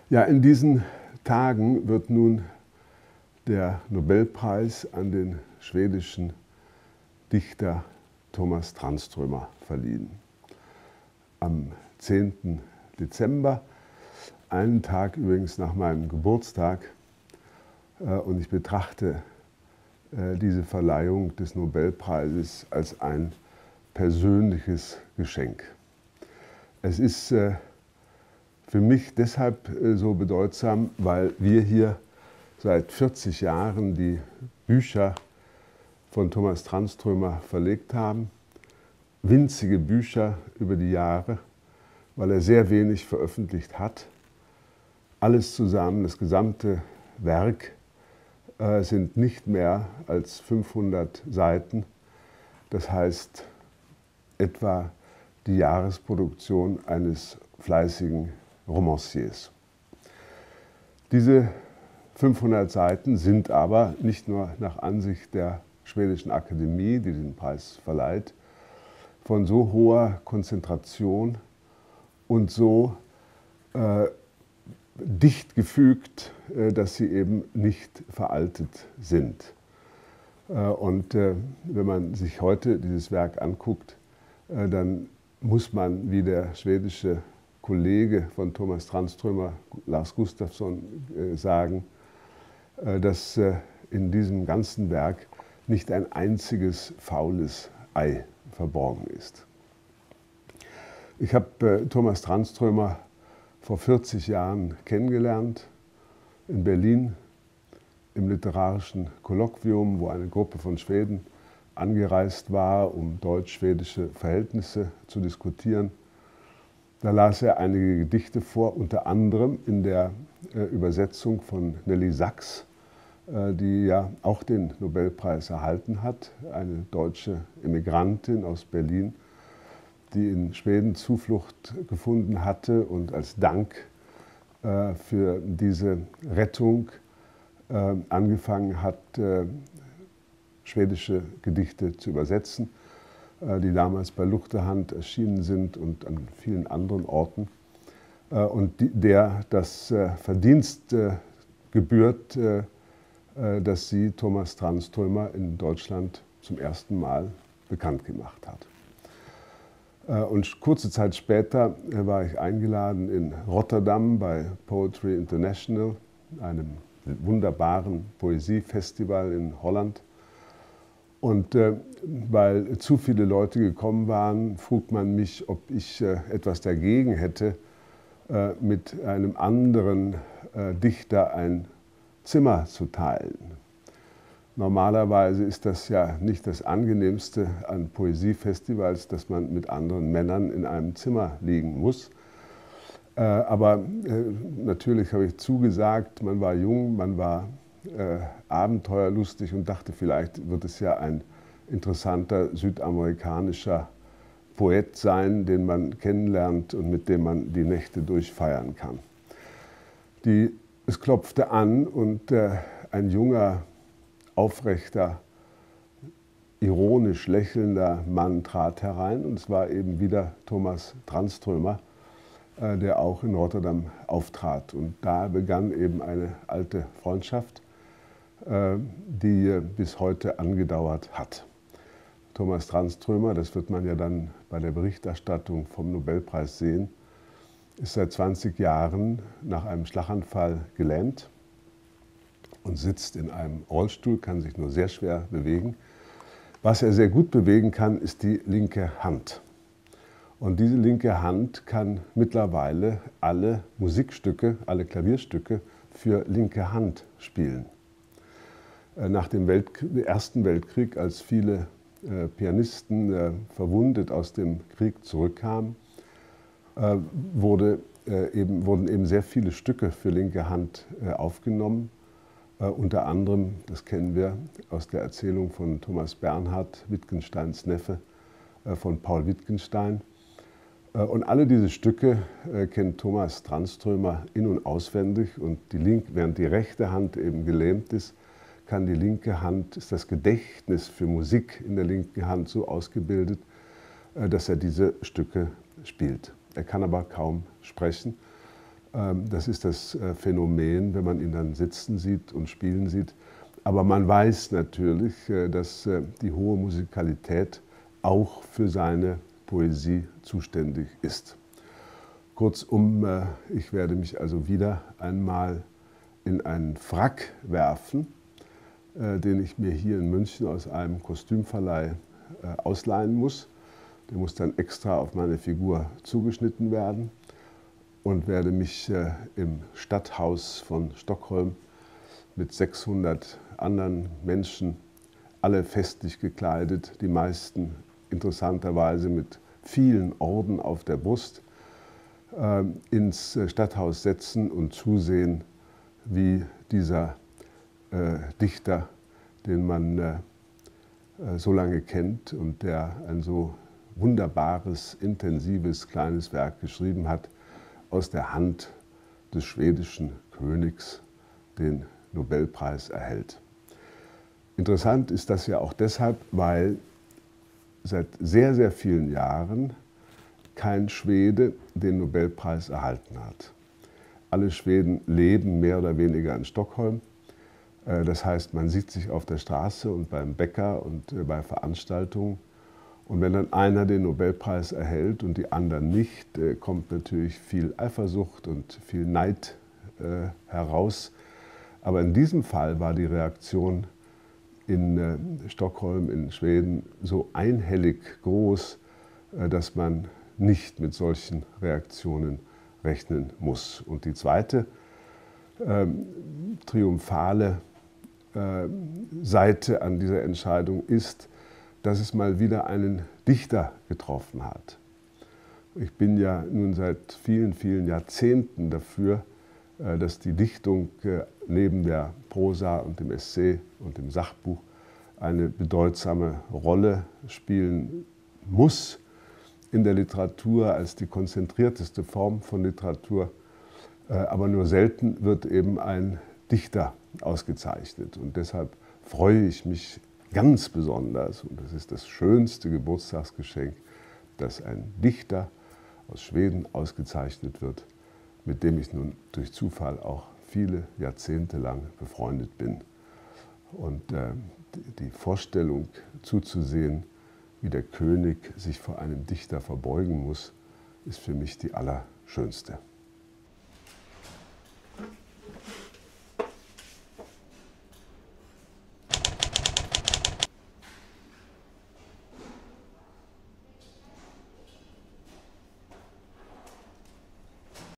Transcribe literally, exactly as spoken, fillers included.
Ja, in diesen Tagen wird nun der Nobelpreis an den schwedischen Dichter Tomas Tranströmer verliehen. Am zehnten Dezember, einen Tag übrigens nach meinem Geburtstag, und ich betrachte diese Verleihung des Nobelpreises als ein persönliches Geschenk. Es ist für mich deshalb so bedeutsam, weil wir hier seit vierzig Jahren die Bücher von Tomas Tranströmer verlegt haben. Winzige Bücher über die Jahre, weil er sehr wenig veröffentlicht hat. Alles zusammen, das gesamte Werk, äh, sind nicht mehr als fünfhundert Seiten. Das heißt etwa die Jahresproduktion eines fleißigen Romanciers. Diese fünfhundert Seiten sind aber nicht nur nach Ansicht der Schwedischen Akademie, die den Preis verleiht, von so hoher Konzentration und so äh, dicht gefügt, äh, dass sie eben nicht veraltet sind. Äh, und äh, wenn man sich heute dieses Werk anguckt, äh, dann muss man, wie der schwedische Kollege von Tomas Tranströmer, Lars Gustafsson, äh, sagen, äh, dass äh, in diesem ganzen Werk nicht ein einziges faules Ei verborgen ist. Ich habe äh, Tomas Tranströmer vor vierzig Jahren kennengelernt, in Berlin, im literarischen Kolloquium, wo eine Gruppe von Schweden angereist war, um deutsch-schwedische Verhältnisse zu diskutieren. Da las er einige Gedichte vor, unter anderem in der äh, Übersetzung von Nelly Sachs, äh, die ja auch den Nobelpreis erhalten hat, eine deutsche Emigrantin aus Berlin, die in Schweden Zuflucht gefunden hatte und als Dank äh, für diese Rettung äh, angefangen hat, äh, schwedische Gedichte zu übersetzen, äh, die damals bei Luchterhand erschienen sind und an vielen anderen Orten. Äh, und die, der das äh, Verdienst äh, gebührt, äh, äh, dass sie Tomas Tranströmer in Deutschland zum ersten Mal bekannt gemacht hat. Und kurze Zeit später war ich eingeladen in Rotterdam bei Poetry International, einem wunderbaren Poesiefestival in Holland. Und äh, weil zu viele Leute gekommen waren, frug man mich, ob ich äh, etwas dagegen hätte, äh, mit einem anderen äh, Dichter ein Zimmer zu teilen. Normalerweise ist das ja nicht das Angenehmste an Poesiefestivals, dass man mit anderen Männern in einem Zimmer liegen muss. Äh, aber äh, natürlich habe ich zugesagt, man war jung, man war äh, abenteuerlustig und dachte, vielleicht wird es ja ein interessanter südamerikanischer Poet sein, den man kennenlernt und mit dem man die Nächte durchfeiern kann. Die, es klopfte an und äh, ein junger, aufrechter, ironisch lächelnder Mann trat herein und es war eben wieder Tomas Tranströmer, äh, der auch in Rotterdam auftrat. Und da begann eben eine alte Freundschaft, äh, die äh, bis heute angedauert hat. Tomas Tranströmer, das wird man ja dann bei der Berichterstattung vom Nobelpreis sehen, ist seit zwanzig Jahren nach einem Schlaganfall gelähmt und sitzt in einem Rollstuhl, kann sich nur sehr schwer bewegen. Was er sehr gut bewegen kann, ist die linke Hand. Und diese linke Hand kann mittlerweile alle Musikstücke, alle Klavierstücke für linke Hand spielen. Nach dem Weltkrieg, Ersten Weltkrieg, als viele äh, Pianisten äh, verwundet aus dem Krieg zurückkamen, äh, wurde, äh, eben, wurden eben sehr viele Stücke für linke Hand äh, aufgenommen. Uh, unter anderem, das kennen wir aus der Erzählung von Thomas Bernhard, Wittgensteins Neffe, uh, von Paul Wittgenstein. Uh, und alle diese Stücke uh, kennt Tomas Tranströmer in- und auswendig. Und die linke, während die rechte Hand eben gelähmt ist, kann die linke Hand, ist das Gedächtnis für Musik in der linken Hand so ausgebildet, uh, dass er diese Stücke spielt. Er kann aber kaum sprechen. Das ist das Phänomen, wenn man ihn dann sitzen sieht und spielen sieht. Aber man weiß natürlich, dass die hohe Musikalität auch für seine Poesie zuständig ist. Kurzum, ich werde mich also wieder einmal in einen Frack werfen, den ich mir hier in München aus einem Kostümverleih ausleihen muss. Der muss dann extra auf meine Figur zugeschnitten werden und werde mich im Stadthaus von Stockholm mit sechshundert anderen Menschen, alle festlich gekleidet, die meisten interessanterweise mit vielen Orden auf der Brust, ins Stadthaus setzen und zusehen, wie dieser äh, Dichter, den man äh, so lange kennt und der ein so wunderbares, intensives, kleines Werk geschrieben hat, aus der Hand des schwedischen Königs den Nobelpreis erhält. Interessant ist das ja auch deshalb, weil seit sehr, sehr vielen Jahren kein Schwede den Nobelpreis erhalten hat. Alle Schweden leben mehr oder weniger in Stockholm. Das heißt, man sieht sich auf der Straße und beim Bäcker und bei Veranstaltungen. Und wenn dann einer den Nobelpreis erhält und die anderen nicht, kommt natürlich viel Eifersucht und viel Neid heraus. Aber in diesem Fall war die Reaktion in Stockholm, in Schweden, so einhellig groß, dass man nicht mit solchen Reaktionen rechnen muss. Und die zweite äh, triumphale äh, Seite an dieser Entscheidung ist, dass es mal wieder einen Dichter getroffen hat. Ich bin ja nun seit vielen, vielen Jahrzehnten dafür, äh, dass die Dichtung äh, neben der Prosa und dem Essay und dem Sachbuch eine bedeutsame Rolle spielen muss in der Literatur als die konzentrierteste Form von Literatur, aber nur selten wird eben ein Dichter ausgezeichnet. Und deshalb freue ich mich ganz besonders, und das ist das schönste Geburtstagsgeschenk, dass ein Dichter aus Schweden ausgezeichnet wird, mit dem ich nun durch Zufall auch viele Jahrzehnte lang befreundet bin. Und äh, die Vorstellung zuzusehen, wie der König sich vor einem Dichter verbeugen muss, ist für mich die allerschönste.